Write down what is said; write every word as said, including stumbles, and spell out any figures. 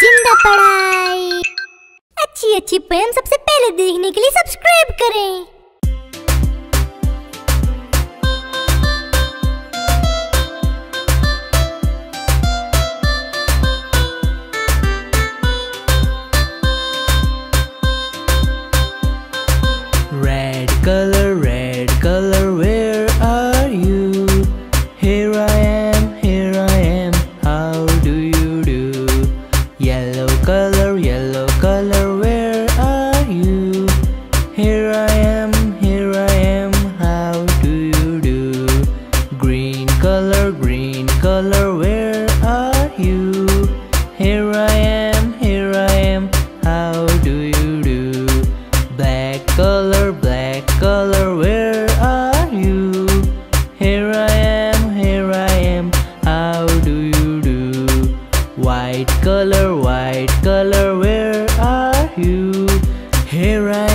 जिंदा पढ़ाई। अच्छी अच्छी पोएम सबसे पहले देखने के लिए सब्सक्राइब करें। Red color, red color, where are you? Here I am, here I am, how do you do? Yellow color, yellow color, where are you? Here I am, here I am, how do you do? Green color, green color, where are you? Here I am, here I am, how do you do? Black color, black color, where are you? Here I am, here I am, how do you do? White color, white color, where are you? Here I